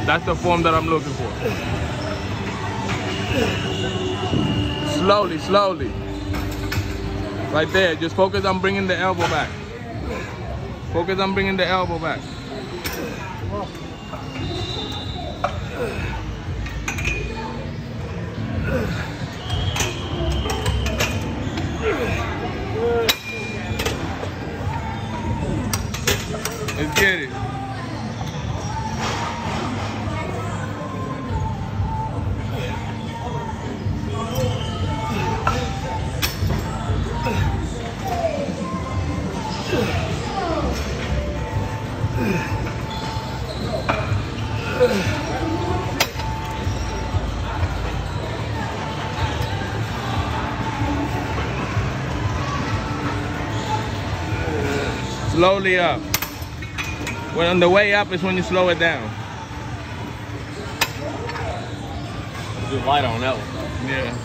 That's the form that I'm looking for. Slowly, slowly. Right there. Just focus on bringing the elbow back. Focus on bringing the elbow back. Let's get it. Slowly up. When on the way up is when you slow it down. Do light on that one. Yeah.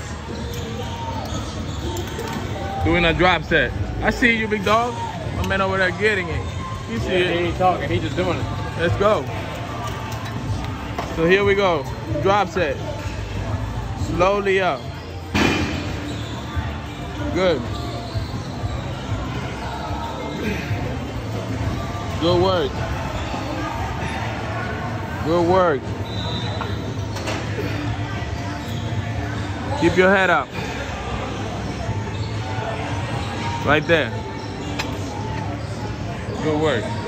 Doing a drop set. I see you, big dog. My man over there getting it. You see it. He ain't talking, he just doing it. Let's go. So here we go. Drop set. Slowly up. Good. Good work. Good work. Keep your head up. Right there. Good work.